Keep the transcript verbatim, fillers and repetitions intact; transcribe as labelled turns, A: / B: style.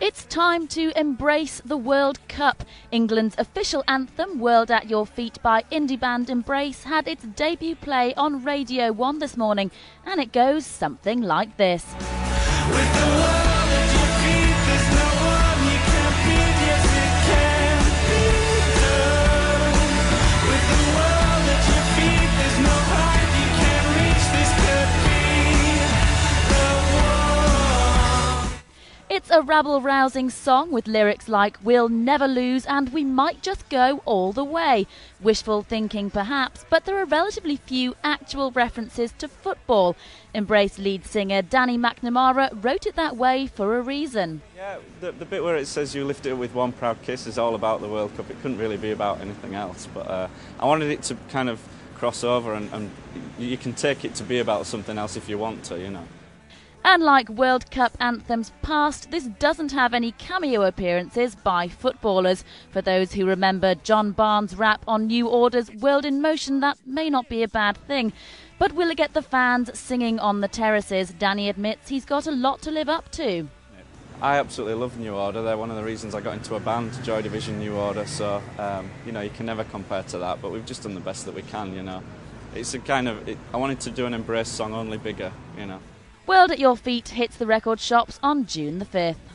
A: It's time to embrace the World Cup. England's official anthem, World at Your Feet by indie band Embrace, had its debut play on Radio one this morning, and it goes something like this.
B: With the world at your feet, there's no one you can't beat. Yes, it can be done. With the world at your feet, there's no height you can't reach. This could be the one.
A: It's a rabble-rousing song with lyrics like "We'll never lose" and "We might just go all the way." Wishful thinking perhaps, but there are relatively few actual references to football. Embrace lead singer Danny Mcnamara wrote it that way for a reason.
C: Yeah, the, the bit where it says you lift it with one proud kiss is all about the World Cup. It couldn't really be about anything else, but uh, I wanted it to kind of cross over, and, and you can take it to be about something else if you want to, you know.
A: Unlike World Cup anthems past, this doesn't have any cameo appearances by footballers. For those who remember John Barnes' rap on New Order's World in Motion, that may not be a bad thing. But will it get the fans singing on the terraces? Danny admits he's got a lot to live up to.
C: I absolutely love New Order. They're one of the reasons I got into a band, Joy Division New Order, so um, you know, you can never compare to that, but we've just done the best that we can, you know. It's a kind of, it, I wanted to do an Embrace song, only bigger, you know.
A: World at Your Feet hits the record shops on June the fifth.